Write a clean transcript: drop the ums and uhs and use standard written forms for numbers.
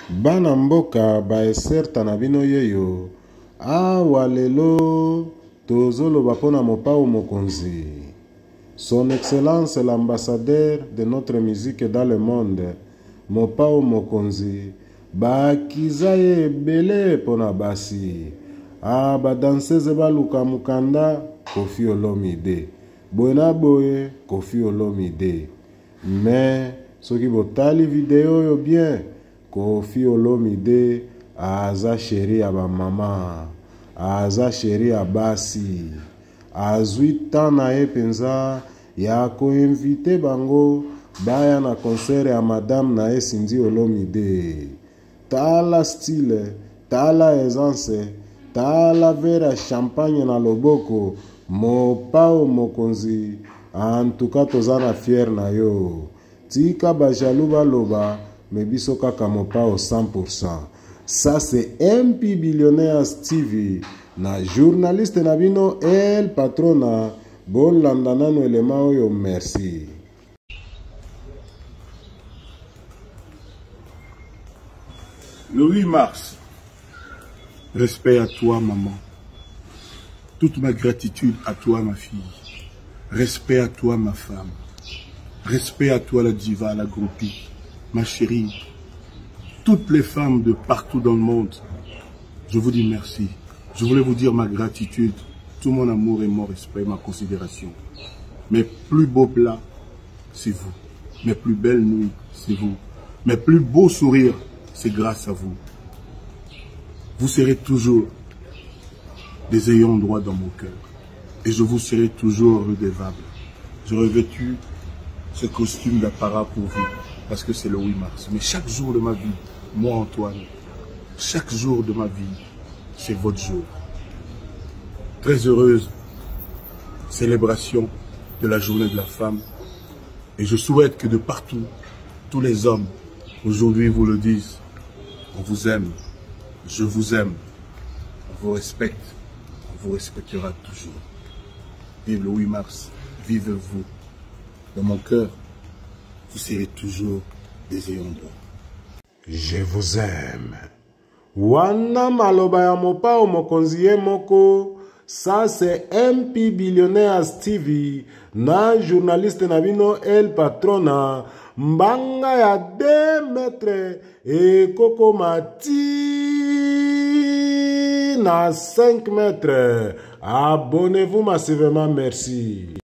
Bana mboka baeserta na bino yeyo awa lelo tozoloba mpona mopao mokonzi. Son Excellence l'ambassadeur de notre musique dans le monde, mopao mokonzi, bakiza ye ebele mpona basi. Badanseze baluka mukanda Koffi Olomide, boye na boye Koffi Olomide. Mais soki botali video yo bien, Koffi Olomide aza chéri ya ba mama, aza chéri ya basi, azwi temps na ye penza ya koinvite bango baya na concert ya madame na ye Cindy Olomide. Tala style, tala aisance, tala vera champagne na loboko, mopao mokonzi. En tout cas tozana fier na yo. Tika bajalou baloba, mais biso kaka mopao 100%. Ça c'est MP Billionaires TV. Na journaliste na bino El Patrona. Bon landana no elema oyo, merci. Le 8 mars, respect à toi, maman. Toute ma gratitude à toi, ma fille. Respect à toi, ma femme. Respect à toi, la diva, la groupie, ma chérie. Toutes les femmes de partout dans le monde, je vous dis merci. Je voulais vous dire ma gratitude, tout mon amour et mon respect, ma considération. Mes plus beaux plats, c'est vous. Mes plus belles nuits, c'est vous. Mes plus beaux sourires, c'est grâce à vous. Vous serez toujours des ayants droit dans mon cœur. Et je vous serai toujours redevable. Je revêtu ce costume d'apparat pour vous, parce que c'est le 8 mars. Mais chaque jour de ma vie, moi Antoine, chaque jour de ma vie, c'est votre jour. Très heureuse célébration de la journée de la femme. Et je souhaite que de partout, tous les hommes, aujourd'hui vous le disent, on vous aime, je vous aime, on vous respecte, on vous respectera toujours. Vive le 8 mars, vive vous. Dans mon cœur, vous serez toujours des ayants droit. Je vous aime. Wana maloba ya mopao mokonzi ye moko. Ça c'est MP Billionaires TV. Na journaliste na bino El Patrona. Mbanga ya 2 mètres. Et Koko Mati na 5 mètres. Abonnez-vous massivement, merci.